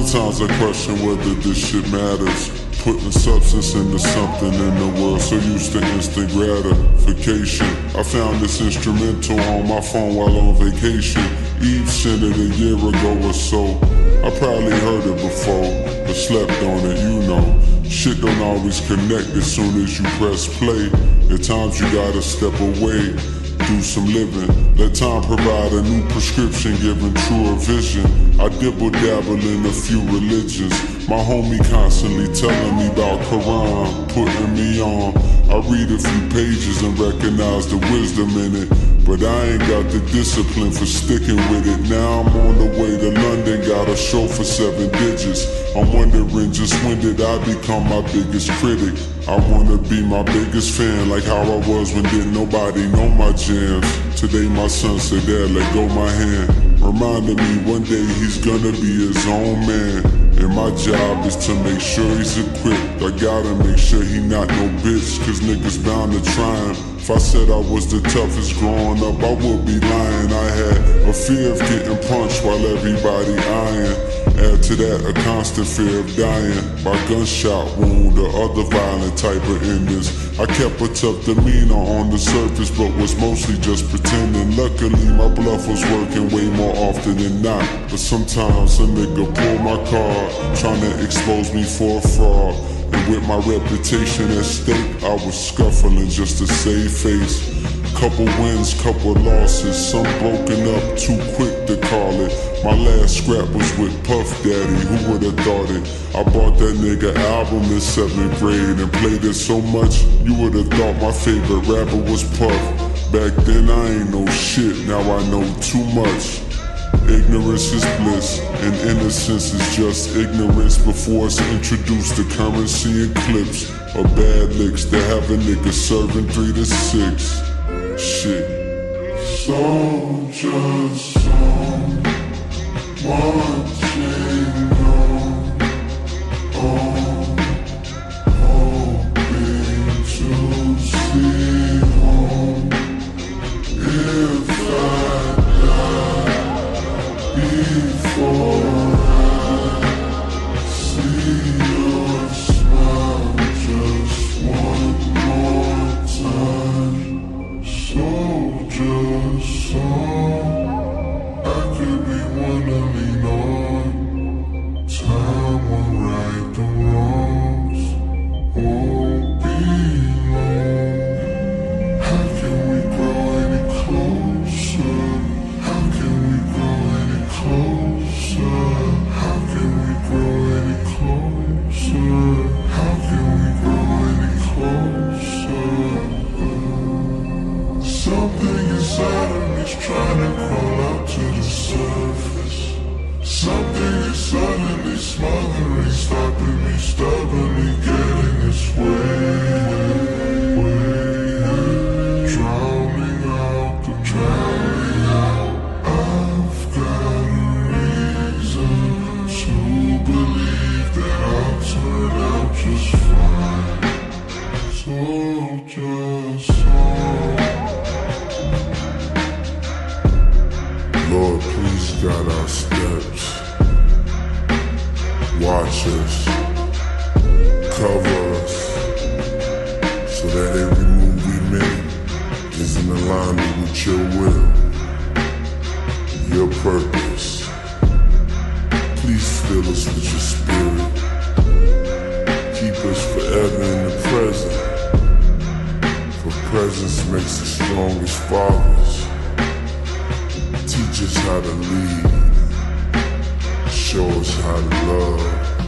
Sometimes I question whether this shit matters. Putting substance into something in the world so used to instant gratification. I found this instrumental on my phone while on vacation. Eve sent it a year ago or so. I probably heard it before, but slept on it, you know. Shit don't always connect as soon as you press play. At times you gotta step away, do some living. Let time provide a new prescription, giving truer vision. I dibble dabble in a few religions. My homie constantly telling me about Quran, putting me on. I read a few pages and recognize the wisdom in it, but I ain't got the discipline for sticking with it. Now I'm on the way to London, got a show for 7 digits. I'm wondering just when did I become my biggest critic? I wanna be my biggest fan, like how I was when didn't nobody know my jams. Today my son said, "Dad, let go my hand." Reminding me one day he's gonna be his own man. And my job is to make sure he's equipped. I gotta make sure he not no bitch, cause niggas bound to try him. If I said I was the toughest growing up, I would be lying. I had a fear of getting punched while everybody eyeing. Add to that a constant fear of dying by gunshot wound or other violent type of endings. I kept a tough demeanor on the surface, but was mostly just pretending. Luckily my bluff was working way more often than not. But sometimes a nigga pull my card, trying to expose me for a fraud. And with my reputation at stake, I was scuffling just to save face. Couple wins, couple losses, some broken up, too quick to call it. My last scrap was with Puff Daddy, who would've thought it? I bought that nigga album in 7th grade and played it so much, you would've thought my favorite rapper was Puff. Back then I ain't know shit, now I know too much. Ignorance is bliss, and innocence is just ignorance before it's introduced to currency and clips or bad licks that have a nigga serving 3 to 6. Shit. Soldiers song, marching on, hoping to see home. If I die before I see your smile just one more time. Soldier song, I could be one to lean on. Time will right the wrongs, won't be long. How can we grow any closer? How can we grow any closer? How can we grow any closer? How can we grow any closer? Something inside of me's trying to crawl out to the surface. Something is suddenly smothering, stopping me, stubbornly getting its way. Drowning out. I've got a reason to believe that I'll turn out just fine. Soldier song. Lord, please guide our steps. Watch us, cover us, so that every move we make is in alignment with your will, your purpose. Please fill us with your spirit. Keep us forever in the present, for presence makes the strongest fathers. Teach us how to lead, show us how to love.